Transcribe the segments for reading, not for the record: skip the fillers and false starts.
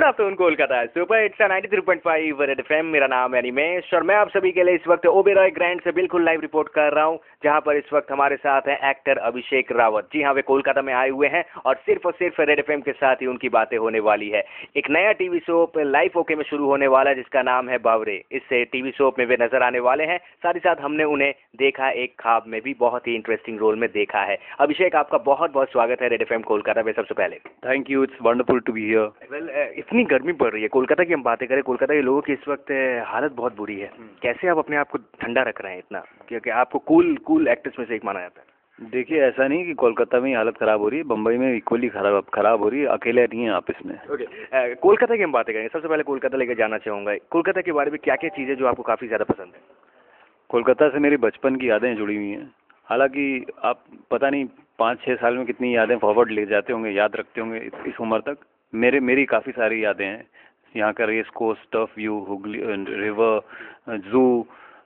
Afternoon Kolkata super hits 93.5 red FM. मेरा नाम है निमेश और मैं आप सभी के लिए इस वक्त ओबेरॉय ग्रैंड से बिल्कुल लाइव रिपोर्ट कर रहा हूं, जहां पर इस वक्त हमारे साथ हैं एक्टर अभिषेक रावत। जी हां, वे कोलकाता में आए हुए हैं और सिर्फ रेड एफएम के साथ ही उनकी बातें होने वाली है। एक नया टीवी शो लाइफ ओके में शुरू होने वाला है जिसका नाम है बावरे। इस टीवी शो में वे नजर आने वाले हैं। साथ ही साथ हमने उन्हें देखा एक ख्वाब में भी, बहुत ही इंटरेस्टिंग रोल में देखा है। अभिषेक, आपका बहुत बहुत स्वागत है रेड एफएम कोलकाता में। सबसे पहले thank you, it's wonderful to be here. Well, इतनी गर्मी पड़ रही है कोलकाता की, हम बातें करें कोलकाता के लोगों की इस वक्त हालत बहुत बुरी है। कैसे आप अपने आप को ठंडा रख रहे हैं इतना, क्योंकि आपको कूल एक्टर्स में से एक माना जाता है? देखिए, ऐसा नहीं कि कोलकाता में ही हालत खराब हो रही है, बम्बई में इक्वली खराब हो रही है, अकेले नहीं है आप इसमें। ओके, कोलकाता की हम बातें करेंगे। सबसे पहले कोलकाता लेकर जाना चाहूँगा। कोलकाता के बारे में क्या क्या चीज़ें जो आपको काफ़ी ज़्यादा पसंद है? कोलकाता से मेरी बचपन की यादें जुड़ी हुई हैं। हालांकि आप पता नहीं 5-6 साल में कितनी यादें फॉरवर्ड ले जाते होंगे, याद रखते होंगे इस उम्र तक। मेरी काफ़ी सारी यादें हैं। यहाँ का race course, tough view, Hooghly river, zoo,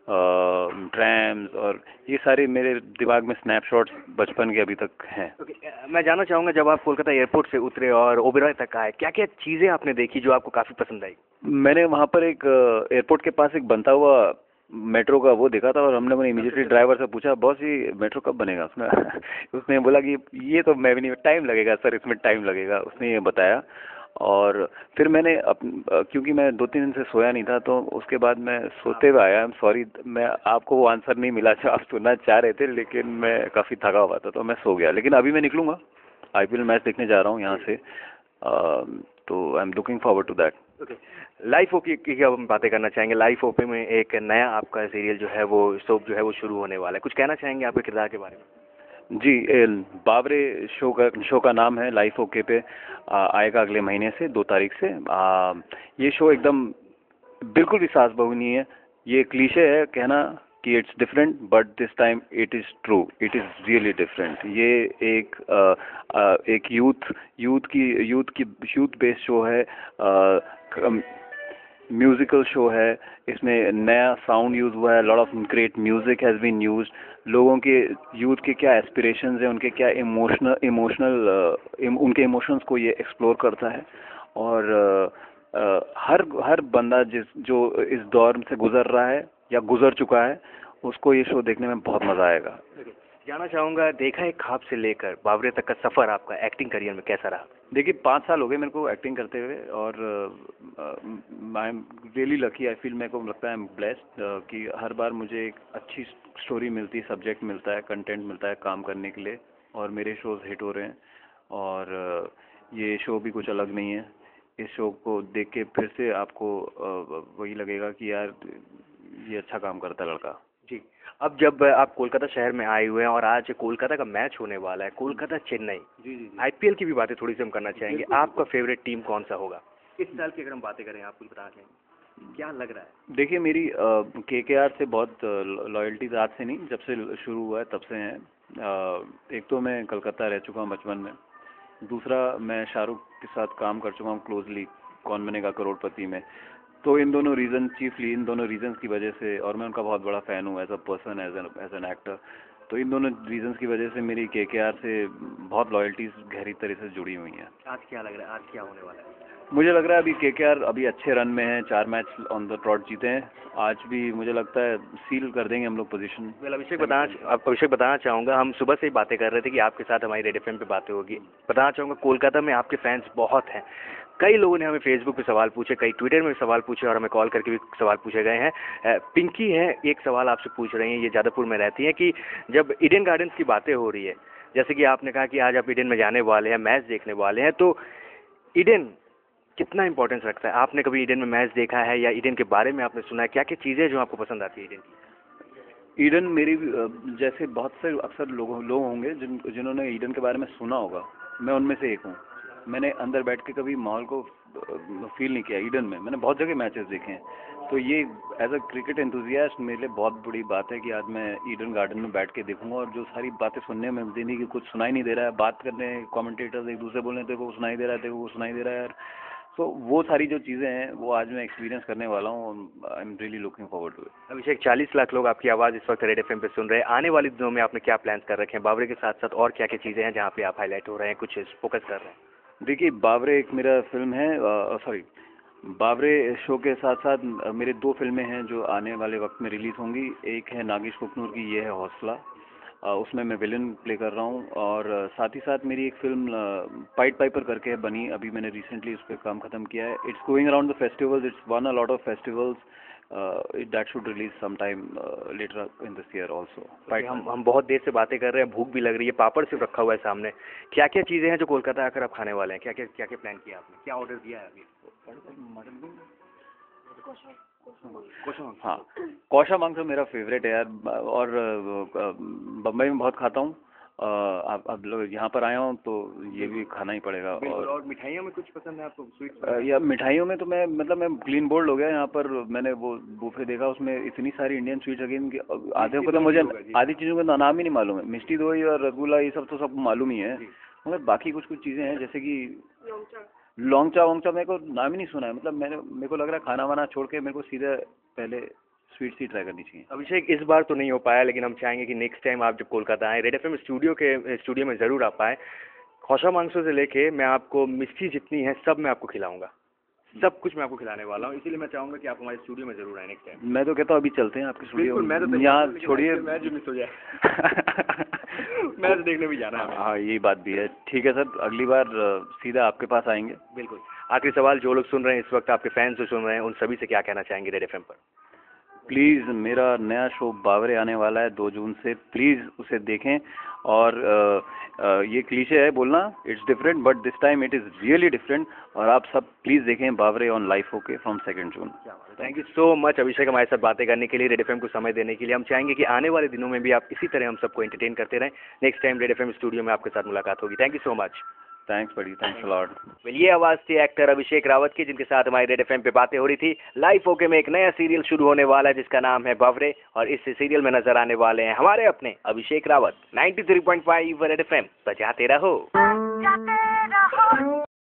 trams, और ये सारे मेरे दिमाग में स्नैपशॉट्स बचपन के अभी तक हैं। मैं जानना चाहूँगा, जब आप कोलकाता एयरपोर्ट से उतरे और ओबेरॉय तक आए, क्या क्या चीज़ें आपने देखी जो आपको काफ़ी पसंद आई? मैंने वहाँ पर एक एयरपोर्ट के पास एक बनता हुआ मेट्रो का वो देखा था और हमने मैंने इमीडिएटली ड्राइवर से पूछा, बॉस ये मेट्रो कब बनेगा? उसने बोला कि ये तो मैं भी नहीं, टाइम लगेगा सर, इसमें टाइम लगेगा, उसने ये बताया। और फिर मैंने क्योंकि मैं 2-3 दिन से सोया नहीं था, तो उसके बाद मैं सोते हुए आया। आई एम सॉरी, मैं आपको वो आंसर नहीं मिला जो आप सुनना चाह रहे थे, लेकिन मैं काफ़ी थका हुआ था तो मैं सो गया। लेकिन अभी मैं निकलूँगा, IPL मैच देखने जा रहा हूँ यहाँ से, तो I am looking forward to that. Life okay की अब हम बातें करना चाहेंगे। लाइफ ओके में एक नया आपका सीरियल जो है, वो सोप जो है वो शुरू होने वाला है। कुछ कहना चाहेंगे आपके किरदार के बारे में? जी, बावरे शो का नाम है। लाइफ ओके पे आएगा अगले महीने से 2 तारीख से। ये शो एकदम बिल्कुल भी सास बहू नहीं है। ये क्लीशे है कहना कि it's different, but this time it is true, it is really different. ये एक यूथ बेस्ड शो है, म्यूजिकल शो है। इसमें नया साउंड यूज हुआ है, lot of great music has been used. लोगों के यूथ के क्या एस्पिरेशंस हैं, उनके क्या उनके इमोशंस को ये एक्सप्लोर करता है। और हर बंदा जो इस दौर से गुजर रहा है या गुजर चुका है, उसको ये शो देखने में बहुत मजा आएगा। जानना चाहूँगा, देखा एक ख्वाब से लेकर बावरे तक का सफ़र आपका एक्टिंग करियर में कैसा रहा? देखिए, 5 साल हो गए मेरे को एक्टिंग करते हुए, और I am really lucky. I feel, मेरे को लगता है आई एम ब्लेस्ड कि हर बार मुझे एक अच्छी स्टोरी मिलती है, सब्जेक्ट मिलता है, कंटेंट मिलता है काम करने के लिए, और मेरे शोज हिट हो रहे हैं। और ये शो भी कुछ अलग नहीं है। इस शो को देख के फिर से आपको वही लगेगा कि यार ये अच्छा काम करता है लड़का। जी, अब जब आप कोलकाता शहर में आए हुए हैं और आज कोलकाता का मैच होने वाला है, कोलकाता चेन्नई, जी, IPL की भी बातें थोड़ी सी हम करना चाहेंगे। आपका फेवरेट टीम कौन सा होगा इस साल की? अगर हम बातें करें, आप कुछ बताना चाहेंगे, क्या लग रहा है? देखिए, मेरी KKR से बहुत लॉयल्टी आज से नहीं, जब से शुरू हुआ है तब से है। एक तो मैं कलकत्ता रह चुका हूँ बचपन में, दूसरा मैं शाहरुख के साथ काम कर चुका हूँ क्लोजली कौन बनेगा करोड़पति में। तो इन दोनों रीजंस की वजह से, और मैं उनका बहुत बड़ा फ़ैन हूँ as a person, as an actor. तो इन दोनों रीजंस की वजह से मेरी KKR से बहुत लॉयल्टीज गहरी तरह से जुड़ी हुई हैं। आज क्या लग रहा है, आज क्या होने वाला है? मुझे लग रहा है अभी KKR अभी अच्छे रन में है, 4 मैच ऑन द ट्रॉट जीते हैं। आज भी मुझे लगता है सील कर देंगे हम लोग पोजीशन। अभिषेक बताना चाहूँगा, हम सुबह से ही बातें कर रहे थे कि आपके साथ हमारी रेड एफएम पे बातें होगी। बताना चाहूँगा, कोलकाता में आपके फैंस बहुत हैं। कई लोगों ने हमें फेसबुक पे सवाल पूछे, कई ट्विटर में सवाल पूछे, और हमें कॉल करके भी सवाल पूछे गए हैं। पिंकी है, एक सवाल आपसे पूछ रही हैं, ये जादवपुर में रहती हैं, कि जब ईडन गार्डन्स की बातें हो रही है, जैसे कि आपने कहा कि आज आप ईडन में जाने वाले हैं, मैच देखने वाले हैं, तो ईडन कितना इंपॉर्टेंस रखता है? आपने कभी ईडन में मैच देखा है या ईडन के बारे में आपने सुना है? क्या क्या चीज़ें जो आपको पसंद आती है ईडन की? ईडन मेरी जैसे बहुत से अक्सर लोग होंगे जिन्होंने ईडन के बारे में सुना होगा, मैं उनमें से एक हूँ। मैंने अंदर बैठ के कभी माहौल को फील नहीं किया ईडन में। मैंने बहुत जगह मैचेस देखे हैं, तो ये एज अ क्रिकेट एंथुजियास्ट मेरे लिए बहुत बड़ी बात है कि आज मैं ईडन गार्डन में बैठ के देखूंगा, और जो सारी बातें सुनने में मिलती नहीं कि कुछ सुनाई नहीं दे रहा है, बात करने कमेंटेटर्स एक दूसरे बोलने देखो वो सुनाई दे रहा है, देखो वो सुनाई दे रहा है यार। तो वो सारी जो चीज़ें हैं वो आज मैं एक्सपीरियंस करने वाला हूँ। I am really looking forward to it. Abhishek, 40 lakh लोग आपकी आवाज़ इस वक्त रेड एफएम पे सुन रहे हैं। आने वाले दिनों में आपने क्या प्लान्स कर रखे हैं? बावरे के साथ साथ और क्या क्या चीज़ें हैं जहाँ पे आप हाईलाइट हो रहे हैं, कुछ फोकस कर रहे हैं? देखिए बावरे एक मेरा फिल्म है, सॉरी, बावरे शो के साथ साथ मेरे 2 फिल्में हैं जो आने वाले वक्त में रिलीज़ होंगी। एक है नागेश कुकनूर की ये है हौसला, उसमें मैं विलन प्ले कर रहा हूँ, और साथ ही साथ मेरी एक फिल्म पाइट पाइपर करके है बनी, अभी मैंने रिसेंटली उस पर काम ख़त्म किया है। It's going around the festivals, it's won a lot of festivals, that should release some time later in this year also. हम बहुत देर से बातें कर रहे हैं, भूख भी लग रही है, पापड़ सिर्फ रखा हुआ है सामने। क्या क्या चीज़ें हैं जो कोलकाता आकर आप खाने वाले हैं? क्या क्या प्लान किया आपने, क्या ऑर्डर दिया है अभी? हाँ, कौशा मांस मेरा फेवरेट है यार, और बम्बई में बहुत खाता हूँ। अब लोग यहाँ पर आया हूँ तो ये भी खाना ही पड़ेगा। और मिठाइयों में कुछ पसंद है आपको, स्वीट? या मिठाइयों में तो मैं क्लीन बोल्ड हो गया यहाँ पर। मैंने वो बूफे देखा, उसमें इतनी सारी इंडियन स्वीट्स अगेन कि आधे को तो मुझे आधी चीज़ों का नाम ही नहीं मालूम है। मिष्टी दोई और रसगुल्ला ये सब तो सब मालूम ही है, मगर बाकी कुछ चीज़ें हैं जैसे कि लौंगचा वोंगचा मेरे को नाम ही नहीं सुना है। मतलब मेरे को लग रहा है खाना वाना छोड़ के मेरे को सीधे पहले स्वीट्स ही ट्राई करनी चाहिए। अभिषेक, इस बार तो नहीं हो पाया, लेकिन हम चाहेंगे कि नेक्स्ट टाइम आप जब कोलकाता आए, रेड एफएम स्टूडियो में ज़रूर आप आए। खौशा मांसों से लेके मैं आपको मिष्टी जितनी है सब मैं आपको खिलाऊंगा, सब कुछ मैं आपको खिलाने वाला हूँ। इसीलिए मैं चाहूँगा कि आप हमारे स्टूडियो में ज़रूर आए नेक्स्ट टाइम। मैं तो कहता हूँ अभी चलते हैं आपके स्टूडियो। मैं तो यहाँ छोड़िए, मैच मिस हो जाए मैच देखने भी जाना है। हाँ यही बात भी है। ठीक है सर, अगली बार सीधा आपके पास आएंगे। बिल्कुल। आखिरी सवाल, जो लोग सुन रहे हैं इस वक्त, आपके फैंस जो सुन रहे हैं, उन सभी से क्या कहना चाहेंगे रेड एफएम पर? प्लीज़, मेरा नया शो बावरे आने वाला है 2 जून से, प्लीज़ उसे देखें। और ये क्लीशे है बोलना, it's different, but this time it is really different. और आप सब प्लीज़ देखें Bawre on life okay from 2 June. Thank you so much Abhishek, हमारे साथ बातें करने के लिए, रेड एफएम को समय देने के लिए। हम चाहेंगे कि आने वाले दिनों में भी आप इसी तरह हम सबको एंटरटेन करते रहें। Next time Red FM studio में आपके साथ मुलाकात होगी। Thank you so much. Thanks buddy, thanks a lot. ये आवाज़ थी एक्टर अभिषेक रावत की, जिनके साथ हमारी रेड एफएम पे बातें हो रही थी। लाइफ ओके में एक नया सीरियल शुरू होने वाला है जिसका नाम है बावरे, और इस सीरियल में नजर आने वाले हैं हमारे अपने अभिषेक रावत। 93.5 रेड एफएम, बजाते रहो।